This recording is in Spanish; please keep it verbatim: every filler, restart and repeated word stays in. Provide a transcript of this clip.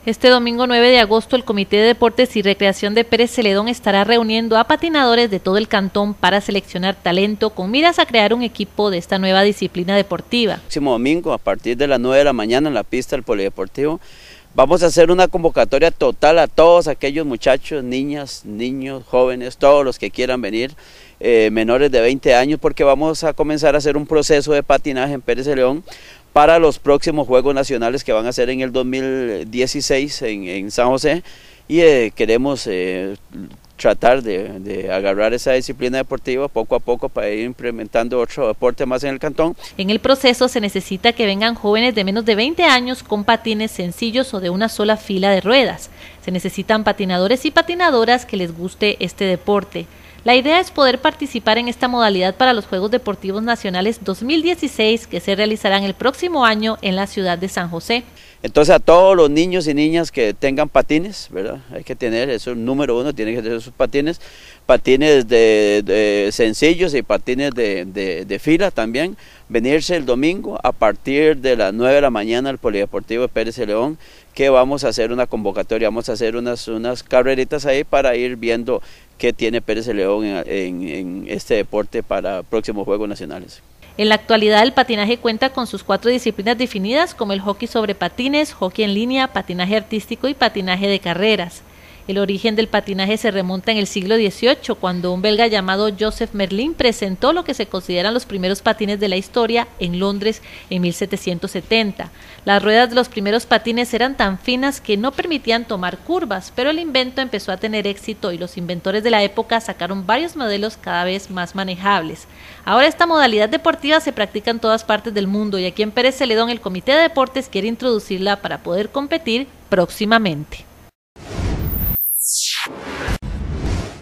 Este domingo nueve de agosto, el Comité de Deportes y Recreación de Pérez Celedón estará reuniendo a patinadores de todo el cantón para seleccionar talento con miras a crear un equipo de esta nueva disciplina deportiva. El próximo domingo, a partir de las nueve de la mañana, en la pista del Polideportivo, vamos a hacer una convocatoria total a todos aquellos muchachos, niñas, niños, jóvenes, todos los que quieran venir, eh, menores de veinte años, porque vamos a comenzar a hacer un proceso de patinaje en Pérez Celedón para los próximos Juegos Nacionales que van a ser en el dos mil dieciséis en, en San José, y eh, queremos eh, tratar de, de agarrar esa disciplina deportiva poco a poco para ir implementando otro deporte más en el cantón. En el proceso se necesita que vengan jóvenes de menos de veinte años con patines sencillos o de una sola fila de ruedas. Se necesitan patinadores y patinadoras que les guste este deporte. La idea es poder participar en esta modalidad para los Juegos Deportivos Nacionales dos mil dieciséis que se realizarán el próximo año en la ciudad de San José. Entonces a todos los niños y niñas que tengan patines, ¿verdad? Hay que tener, eso es el número uno, tienen que tener sus patines, patines de, de sencillos y patines de, de, de fila también, venirse el domingo a partir de las nueve de la mañana al Polideportivo de Pérez Celedón, que vamos a hacer una convocatoria, vamos a hacer unas, unas carreritas ahí para ir viendo qué tiene Pérez Celedón en, en, en este deporte para próximos Juegos Nacionales. En la actualidad el patinaje cuenta con sus cuatro disciplinas definidas como el hockey sobre patines, hockey en línea, patinaje artístico y patinaje de carreras. El origen del patinaje se remonta en el siglo dieciocho, cuando un belga llamado Joseph Merlin presentó lo que se consideran los primeros patines de la historia en Londres en mil setecientos setenta. Las ruedas de los primeros patines eran tan finas que no permitían tomar curvas, pero el invento empezó a tener éxito y los inventores de la época sacaron varios modelos cada vez más manejables. Ahora esta modalidad deportiva se practica en todas partes del mundo y aquí en Pérez Celedón el Comité de Deportes quiere introducirla para poder competir próximamente.